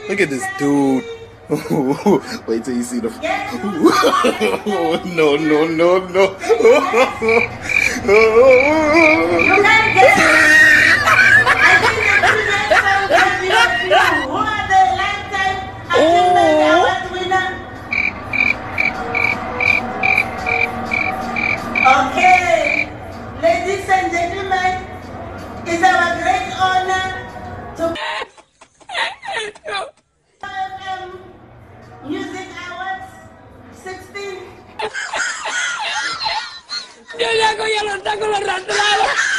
Look at this dude. Wait till you see the. No, no, no, no. You can't get it. I think the children sound happy of you. Who are the lifetime achievement award winner? Okay, ladies and gentlemen, it's our great honor to Music Awards 16. Yo ya con los tacos los rastrados.